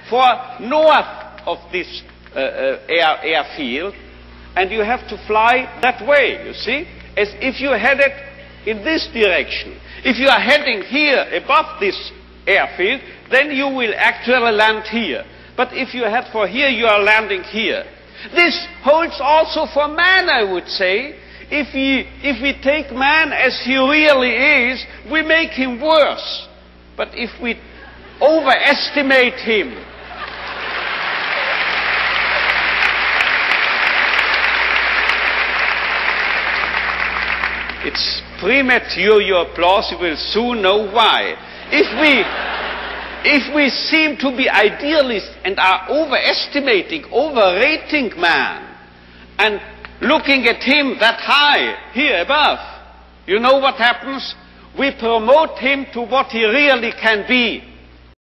for north of this airfield, and you have to fly that way, you see, as if you headed in this direction. If you are heading here above this airfield, then you will actually land here. But if you head for here, you are landing here. This holds also for man, I would say. If we take man as he really is, we make him worse. But if we overestimate him, it's premature, your applause, you will soon know why. If we seem to be idealists and are overestimating, overrating man, and looking at him that high, here above, you know what happens? We promote him to what he really can be.